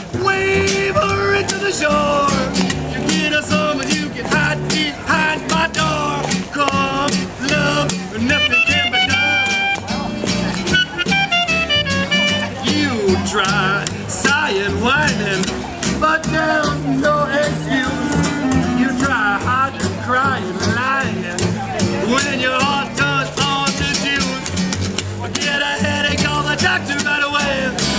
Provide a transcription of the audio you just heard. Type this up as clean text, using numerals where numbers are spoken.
wave her into the shore. You get us home and you can hide behind my door. Come, love, nothing can be done. You try sighing, whining, but there's no excuse. You try hard to cry and lying when your heart turns on to juice. Get a headache, call the doctor right away.